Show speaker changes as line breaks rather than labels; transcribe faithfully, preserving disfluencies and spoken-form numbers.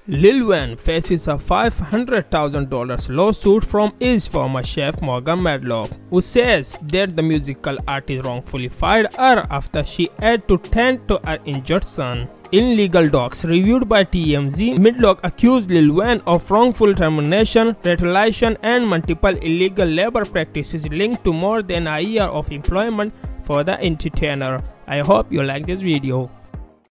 Lil Wayne faces a five hundred thousand dollars lawsuit from his former chef Morgan Medlock, who says that the musical artist wrongfully fired her after she had to tend to her injured son. In legal docs reviewed by T M Z, Medlock accused Lil Wayne of wrongful termination, retaliation, and multiple illegal labor practices linked to more than a year of employment for the entertainer. I hope you like this video.